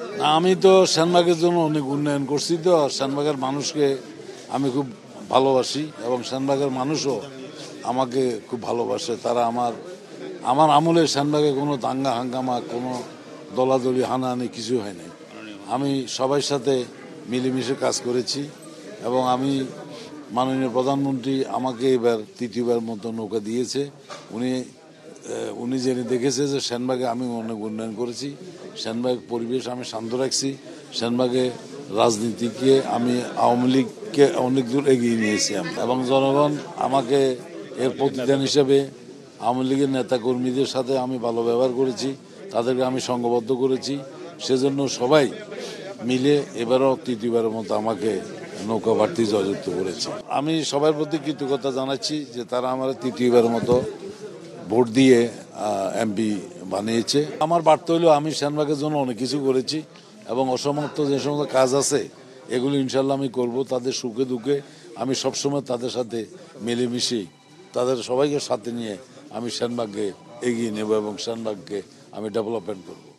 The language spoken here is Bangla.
আমি তো সেনবাগের জন্য অনেক উন্নয়ন করছি, তো সেনবাগের মানুষকে আমি খুব ভালোবাসি এবং সেনবাগের মানুষও আমাকে খুব ভালোবাসে। তারা আমার আমলে সেনবাগে কোনো দাঙ্গা হাঙ্গামা, কোনো দলাদলি হানাহানি কিছু হয় নাই। আমি সবার সাথে মিলেমিশে কাজ করেছি এবং আমি মাননীয় প্রধানমন্ত্রী আমাকে এবার তৃতীয়বার মতো নৌকা দিয়েছে। উনি জেনে দেখেছে যে সেনবাগে আমি অনেক উন্নয়ন করেছি, সেনবাগ পরিবেশ আমি শান্ত রাখছি, সেনবাগে রাজনীতিকে আমি আওয়ামী লীগকে অনেক দূর এগিয়ে নিয়েছি এবং জনগণ আমাকে এর প্রতিদান হিসেবে আওয়ামী লীগের নেতাকর্মীদের সাথে আমি ভালো ব্যবহার করেছি, তাদেরকে আমি সংঘবদ্ধ করেছি। সেজন্য সবাই মিলে এবারও তৃতীয়বারের মতো আমাকে নৌকা প্রার্থী জয়যুক্ত করেছে। আমি সবার প্রতি কৃতজ্ঞতা জানাচ্ছি যে তারা আমার তৃতীয়বারের মতো ভোট দিয়ে এমপি বানিয়েছে। আমার বার্তা হলো আমি সেনবাগের জন্য অনেক কিছু করেছি এবং অসমাপ্ত যে সমস্ত কাজ আছে এগুলো ইনশাল্লাহ আমি করব। তাদের সুখে দুঃখে আমি সবসময় তাদের সাথে মিলেমিশে তাদের সবাইকে সাথে নিয়ে আমি সেনবাগকে এগিয়ে নেব এবং সেনবাগকে আমি ডেভেলপমেন্ট করব।